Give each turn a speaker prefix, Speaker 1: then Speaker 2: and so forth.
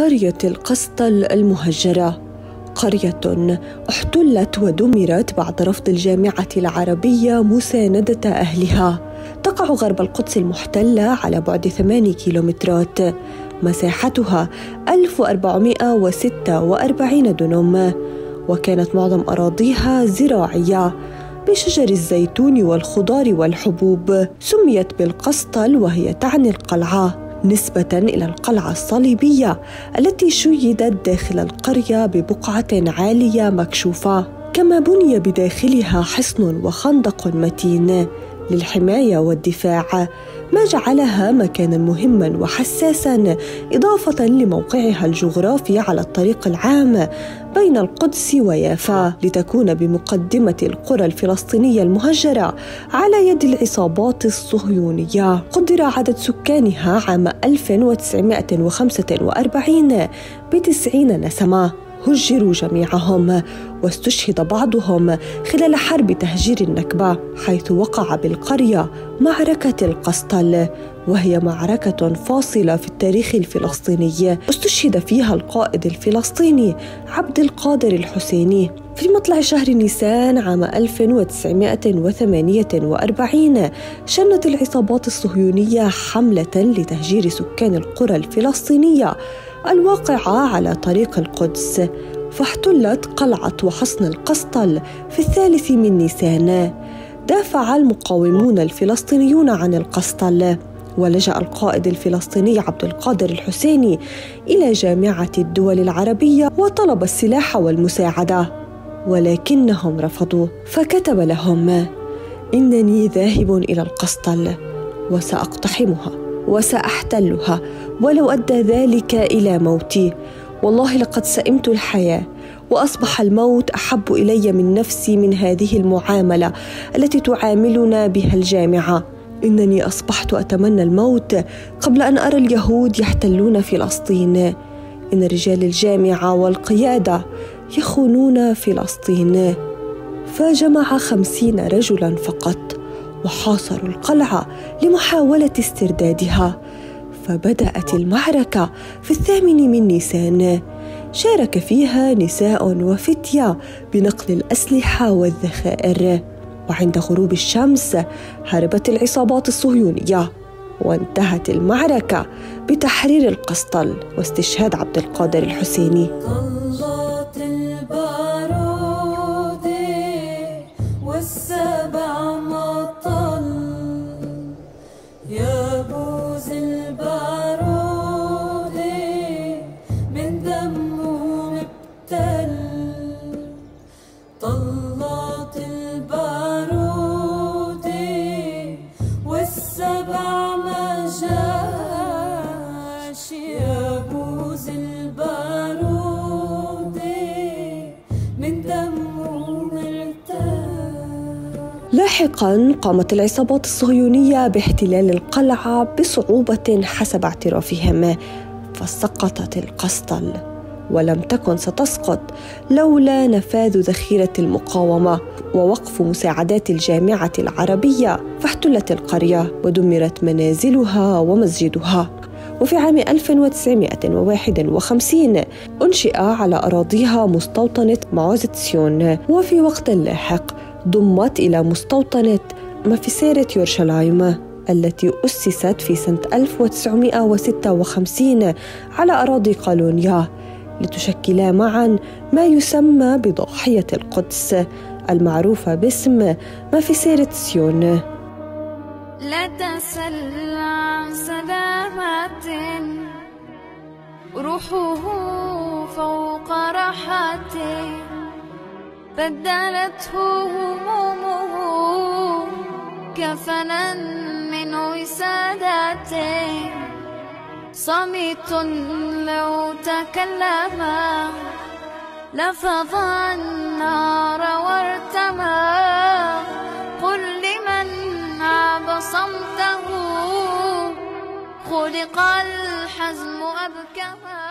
Speaker 1: قرية القسطل المهجرة، قرية احتلت ودمرت بعد رفض الجامعة العربية مساندة أهلها. تقع غرب القدس المحتلة على بعد 8 كيلومترات، مساحتها 1446 دنم، وكانت معظم أراضيها زراعية بشجر الزيتون والخضار والحبوب. سميت بالقسطل وهي تعني القلعة نسبة إلى القلعة الصليبية التي شيدت داخل القرية ببقعة عالية مكشوفة، كما بني بداخلها حصن وخندق متين للحماية والدفاع، ما جعلها مكاناً مهماً وحساساً، إضافة لموقعها الجغرافي على الطريق العام بين القدس ويافا، لتكون بمقدمة القرى الفلسطينية المهجرة على يد العصابات الصهيونية. قدر عدد سكانها عام 1945 ب90 نسمة، هجروا جميعهم، واستشهد بعضهم خلال حرب تهجير النكبة، حيث وقع بالقرية معركة القسطل، وهي معركة فاصلة في التاريخ الفلسطيني استشهد فيها القائد الفلسطيني عبد القادر الحسيني. في مطلع شهر نيسان عام 1948 شنت العصابات الصهيونية حملة لتهجير سكان القرى الفلسطينية الواقعة على طريق القدس، فاحتلت قلعة وحصن القسطل في 3 من نيسان. دافع المقاومون الفلسطينيون عن القسطل، ولجأ القائد الفلسطيني عبد القادر الحسيني إلى جامعة الدول العربية وطلب السلاح والمساعدة، ولكنهم رفضوا، فكتب لهم: إنني ذاهب إلى القسطل وسأقتحمها وسأحتلها ولو أدى ذلك إلى موتي. والله لقد سئمت الحياة، وأصبح الموت أحب إلي من نفسي من هذه المعاملة التي تعاملنا بها الجامعة. إنني أصبحت أتمنى الموت قبل أن أرى اليهود يحتلون فلسطين. إن رجال الجامعة والقيادة يخونون فلسطين. فجمع 50 رجلاً فقط وحاصروا القلعة لمحاولة استردادها، فبدأت المعركة في 8 من نيسان. شارك فيها نساء وفتية بنقل الأسلحة والذخائر، وعند غروب الشمس هربت العصابات الصهيونية، وانتهت المعركة بتحرير القسطل واستشهاد عبد القادر الحسيني.
Speaker 2: طلت البارود والسبع ما جاش، يا بوز البارود من دمه مرتاح.
Speaker 1: لاحقاً قامت العصابات الصهيونية باحتلال القلعة بصعوبة حسب اعترافهم، فسقطت القسطل، ولم تكن ستسقط لولا نفاذ ذخيرة المقاومة ووقف مساعدات الجامعة العربية، فاحتلت القرية ودمرت منازلها ومسجدها. وفي عام 1951 أنشئ على أراضيها مستوطنة معوذة سيون، وفي وقت لاحق ضمت إلى مستوطنة مفسيرة يورشلايم التي أسست في سنة 1956 على أراضي قالونيا، لتشكلا معاً ما يسمى بضاحية القدس المعروفة باسم مفسيرة سيون.
Speaker 2: لا تسل عن سلامة روحه فوق راحته، بدلته همومه كفنا من وسادته، صمت لو تكلم لفظ النار وارتمى. قل لمن عاب صمته خلق الحزم أبكما.